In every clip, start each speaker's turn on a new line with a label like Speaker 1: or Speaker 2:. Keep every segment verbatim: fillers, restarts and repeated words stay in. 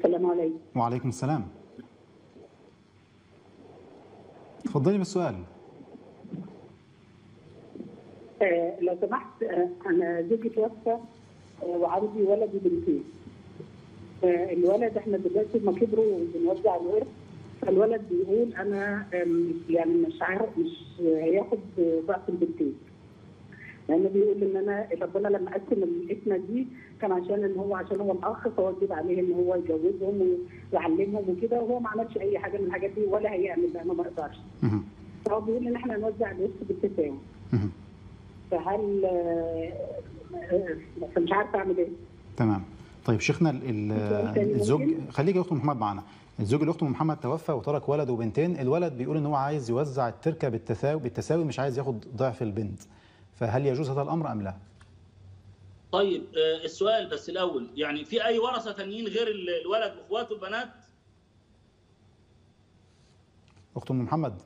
Speaker 1: السلام عليكم.
Speaker 2: وعليكم السلام. اتفضلي بالسؤال.
Speaker 1: آه لو سمحت، آه انا زوجي توفى آه وعندي ولد وبنتين. آه الولد احنا دلوقتي ما كبروا وبنوزع الورث، فالولد بيقول انا يعني مش عارف مش هياخد ضعف البنتين، لانه بيقول ان انا ربنا لما قسم الاسمه دي كان عشان ان هو عشان هو الاخ، فواجب عليه ان هو يجوزهم ويعلمهم وكده، وهو ما عملش اي حاجه من الحاجات دي ولا هيعمل لانه ما يقدرش. فهو بيقول ان احنا نوزع الورث بالتساوي. فهل بس مش عارفه اعمل ايه.
Speaker 2: تمام. طيب شيخنا الزوج، خليك يا اخت محمد معانا. الزوج اللي اخته محمد توفى وترك ولد وبنتين، الولد بيقول ان هو عايز يوزع التركه بالتساوي بالتساوي مش عايز ياخد ضعف البنت، فهل يجوز هذا الامر ام لا؟
Speaker 3: طيب السؤال بس الاول، يعني في اي ورثه ثانيين غير الولد واخواته البنات؟
Speaker 2: اخت ام محمد.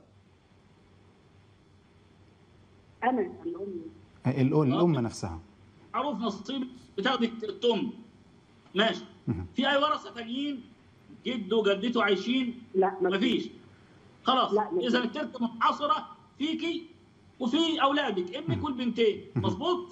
Speaker 1: انا الام.
Speaker 2: الام الام نفسها.
Speaker 3: معروف نصيب بتاخد التم. ماشي. في اي ورثه ثانيين جده وجدته عايشين؟
Speaker 1: لا
Speaker 3: مفيش. خلاص، اذا التركه منحصره فيكي وفي اولادك ابنك والبنتين، مظبوط؟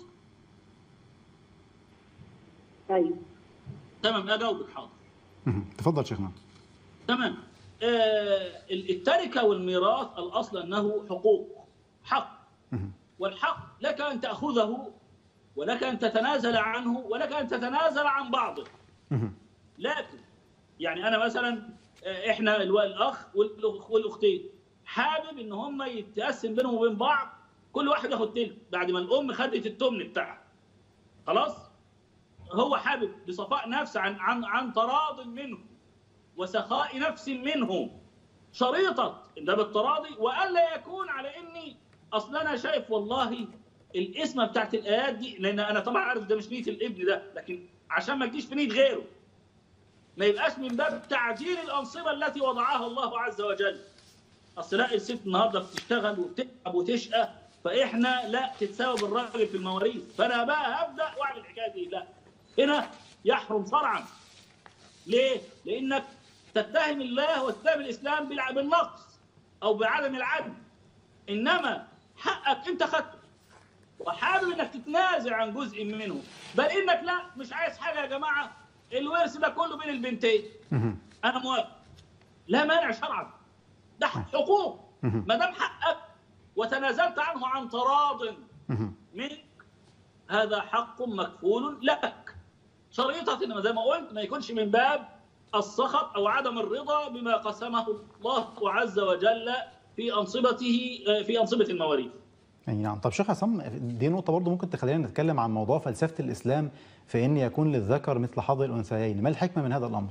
Speaker 1: ايوه
Speaker 3: تمام. اجاوبك حاضر.
Speaker 2: تفضل شيخنا.
Speaker 3: تمام. آه التركه والميراث الاصل انه حقوق، حق، والحق لك ان تاخذه ولك ان تتنازل عنه ولك ان تتنازل عن بعضه. لكن يعني انا مثلا احنا الاخ والاختين حابب ان هم يتقسم بينهم وبين بعض، كل واحد ياخد تلت بعد ما الام خدت التمن بتاعها. خلاص؟ هو حابب بصفاء نفس عن عن عن تراض منه وسخاء نفس منه، شريطه ده بالتراضي، والا يكون على اني اصل انا شايف والله الاسمه بتاعت الايات دي، لان انا طبعا عارف ده مش نيه الابن ده، لكن عشان ما تجيش في نيه غيره، ما يبقاش من باب تعديل الانصبه التي وضعها الله عز وجل. اصل لا، الست النهارده بتشتغل وبتتعب وتشقى، فاحنا لا تتساوى بالراجل في المواريث، فانا بقى هبدا واعمل الحكايه دي. لا، هنا يحرم شرعا. ليه؟ لانك تتهم الله وتتهم الاسلام بالنقص او بعدم العدل، انما حقك انت خدته وحابب انك تتنازع عن جزء منه، بل انك لا مش عايز حاجه يا جماعه، الورث ده كله بين البنتين، انا موافق، لا مانع شرعا، ده حقوق. ما دام حقك وتنازلت عنه عن تراض منك، هذا حق مكفول لك شريطه، انما زي ما قلت ما يكونش من باب السخط او عدم الرضا بما قسمه الله عز وجل في انصبته في انصبه المواريث.
Speaker 2: اي نعم. طب شيخ عصام، دي نقطة برضه ممكن تخلينا نتكلم عن موضوع فلسفة الإسلام في أن يكون للذكر مثل حظ الأنثيين، ما الحكمة من هذا الأمر؟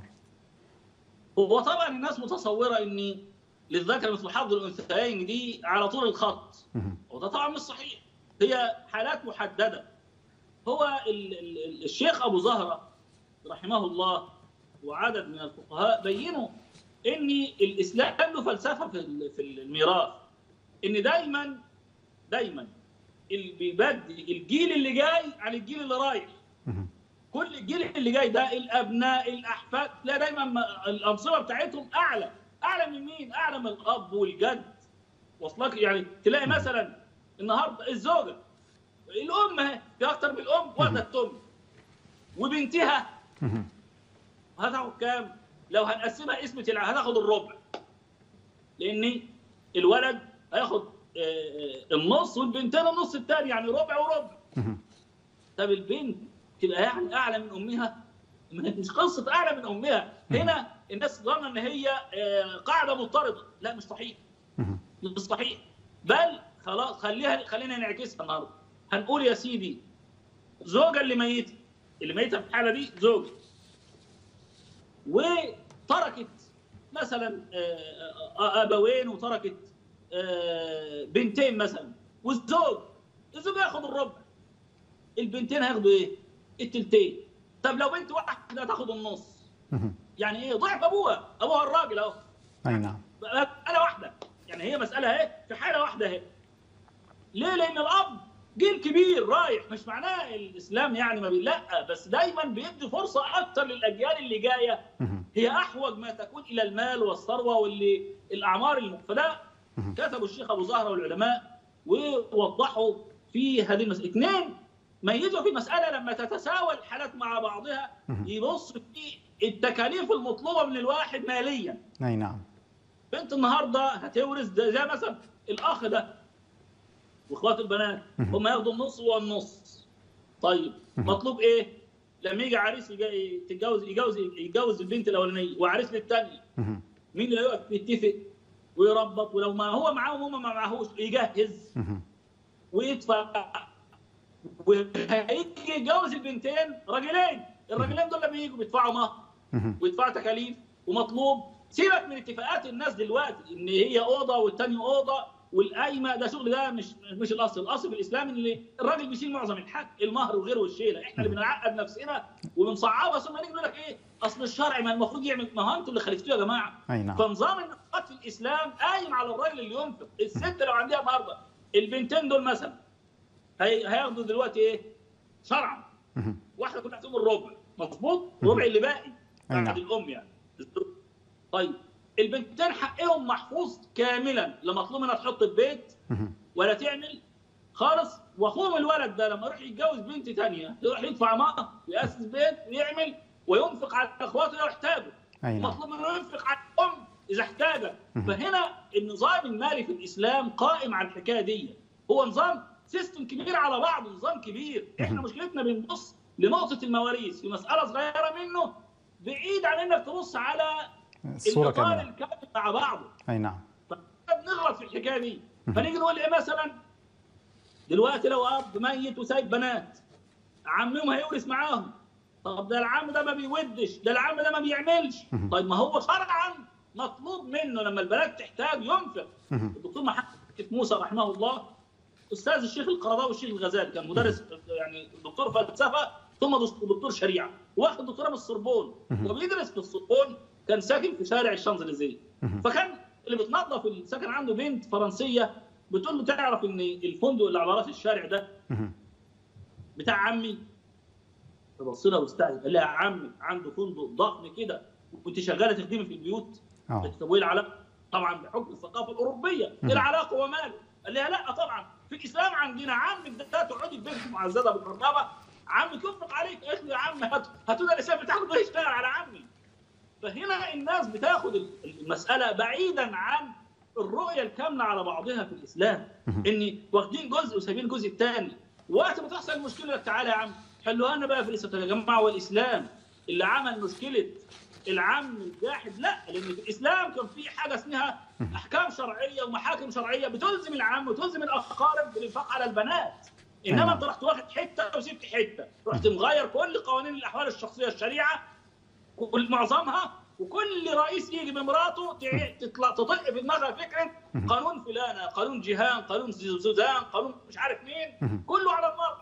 Speaker 3: هو طبعا الناس متصورة أن للذكر مثل حظ الأنثيين دي على طول الخط، وده طبعا مش صحيح، هي حالات محددة. هو ال ال الشيخ أبو زهرة رحمه الله وعدد من الفقهاء بينوا أن الإسلام له فلسفة في في الميراث، أن دايما دايما اللي بيبدي الجيل اللي جاي عن الجيل اللي رايح. كل الجيل اللي جاي ده الابناء الاحفاد، لا دايما الانصبه بتاعتهم اعلى اعلى من مين؟ اعلى من الاب والجد. وصلك؟ يعني تلاقي مثلا النهارده الزوجه الام اهي في اكتر من الام واخده التمن، وبنتها هتاخد كام؟ لو هنقسمها اسمة العهد هتاخد الربع، لان الولد هياخد النص والبنتين النص الثاني، يعني ربع وربع. طب البنت تبقى يعني اعلى من امها؟ مش قصه اعلى من امها، هنا الناس ظن ان هي قاعده مضطرده، لا مش صحيح. مش صحيح، بل خلاص خليها خلينا نعكسها النهارده. هنقول يا سيدي زوجه اللي ميته، اللي ميته في الحاله دي زوجه، وتركت مثلا ابوين وتركت بنتين مثلا، والزوج الزوج ياخد الربع، البنتين هياخدوا ايه؟ التلتين. طب لو بنت واحده هتاخد النص، يعني ايه؟ ضعف ابوها، ابوها الراجل اهو.
Speaker 2: اي نعم.
Speaker 3: مساله واحده، يعني هي مساله اهي في حاله واحده اهي. ليه؟ لان الاب جيل كبير رايح. مش معناه الاسلام يعني ما بي... لا، بس دايما بيدي فرصه اكثر للاجيال اللي جايه، هي احوج ما تكون الى المال والثروه واللي الاعمار الم... فده كتبوا الشيخ ابو زهره والعلماء ووضحوا في هذه المساله. اثنين، ميزوا في مساله لما تتساوى الحالات مع بعضها يبص في التكاليف المطلوبه من الواحد ماليا.
Speaker 2: اي نعم.
Speaker 3: بنت النهارده هتورث زي مثلا الاخ ده واخوات البنات، هم ياخدوا النص والنص. طيب مطلوب ايه؟ لما يجي عريس يتجوز يتجوز يتجوز البنت الاولانيه وعريس للثانيه، مين اللي يقف يتفق ويربط؟ ولو ما هو معاهم هم ما معهوش يجهز ويدفع، وهيجي يتجوز البنتين راجلين، الراجلين دول لما يجوا بيدفعوا مهر ويدفعوا تكاليف ومطلوب. سيبك من اتفاقات الناس دلوقتي ان هي اوضه والثانيه اوضه والقايمه، ده شغل، ده مش مش الاصل. الاصل في الاسلام ان الراجل بيشيل معظم الحق، المهر وغيره والشيله. احنا اللي بنعقد نفسنا وبنصعبها، ثم نيجي نقول لك ايه؟ اصل الشرع ما المفروض يعمل. ما هو انتوا اللي خالفتوه يا جماعه.
Speaker 2: اي نعم.
Speaker 3: فنظام النفقات في الاسلام قايم على الراجل اللي ينفق. الست لو عندها النهارده البنتين دول مثلا هي هياخدوا دلوقتي ايه؟ شرعا واحده كلها هتقوم الربع، مظبوط؟ الربع اللي باقي بعد الام يعني. طيب البنتين حقهم محفوظ كاملا، لا مطلوب منها تحط البيت ولا تعمل خالص. واخوهم الولد ده لما يروح يتجوز بنت ثانيه يروح يدفع مهر ويأسس بيت ويعمل وينفق على اخواته لو احتاجوا. مطلوب منه ينفق على الام اذا احتاجت. فهنا النظام المالي في الاسلام قائم على الحكايه دي. هو نظام سيستم كبير على بعضه، نظام كبير. احنا مشكلتنا بنبص لنقطه المواريث في مساله صغيره منه، بعيد عن انك تبص على
Speaker 2: الصوره كامله
Speaker 3: الكامل مع بعضه.
Speaker 2: اي نعم.
Speaker 3: فبنغلط في الحكايه دي. فنيجي نقول ايه مثلا؟ دلوقتي لو اب ميت وسايب بنات، عمهم هيورث معاهم. طب ده العم ده ما بيودش، ده العم ده ما بيعملش. طيب ما هو شرعا مطلوب منه لما البنات تحتاج ينفق. الدكتور محمد موسى رحمه الله استاذ الشيخ القرضاوي والشيخ الغزالي، كان مدرس يعني دكتور فلسفه ثم دكتور شريعه، واخد دكتوراه من السوربون وبيدرس في السوربون. كان ساكن في شارع الشانزليزيه. فكان اللي بتنظف السكن عنده بنت فرنسيه بتقول له تعرف ان الفندق اللي على راس الشارع ده بتاع عمي؟ فبص لها واستعجب، قال لها يا عمي عنده فندق ضخم كده وكنت شغاله تخدمي في البيوت؟ قالت له ايه العلاقه؟ طبعا بحكم الثقافه الاوروبيه، ايه العلاقه وماله؟ قال لها لا طبعا في الاسلام عندنا عمك ده تقعدي في بيتك معززه بالقرابه، عمك ينفق عليك. قالت له يا عم هاتوا ده الاسلام بتاخده يشتغل على عمي. فهنا الناس بتاخد المساله بعيدا عن الرؤيه الكامله على بعضها في الاسلام، ان واخدين جزء وسايبين الجزء الثاني. وقت ما تحصل المشكله تعالى يا عم حلوها لنا بقى في الاسلام. يا جماعه هو الاسلام اللي عمل مشكله العم الجاحد؟ لا، لان في الاسلام كان في حاجه اسمها احكام شرعيه ومحاكم شرعيه بتلزم العم وتلزم الاقارب بالانفاق على البنات. انما انت رحت واخد حته وسبت حته، رحت مغير كل قوانين الاحوال الشخصيه الشريعه كل معظمها، وكل رئيس يجي بمراته تطلع تطق في دماغها فكره قانون فلانه، قانون جيهان، قانون زوزان، قانون مش عارف مين، كله على المرأة.